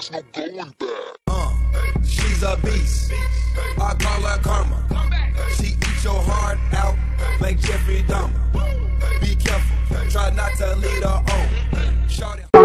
There's no going back. She's a beast. I call her karma. She eats your heart out like Jeffrey Dahmer. Be careful, try not to lead her on. Shout it.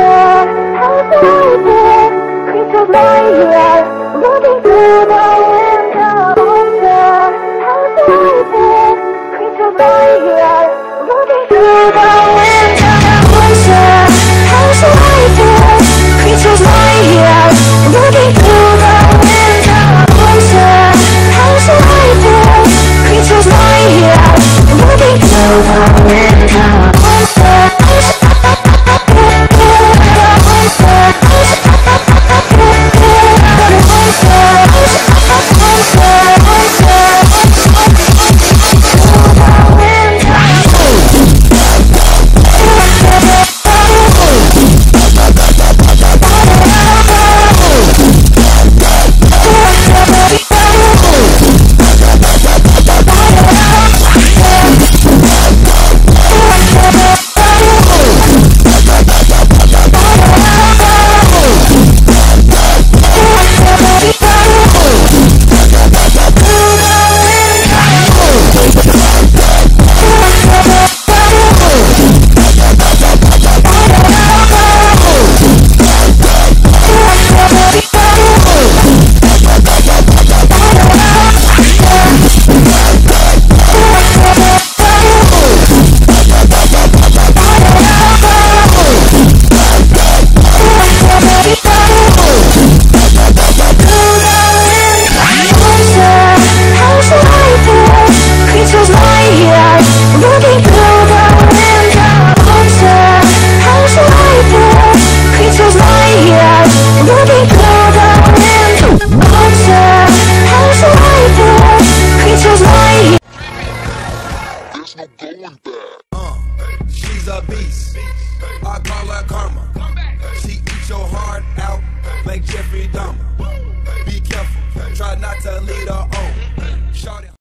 She's a beast. I call her karma. She eats your heart out like Jeffrey Dahmer. Be careful, try not to lead her on.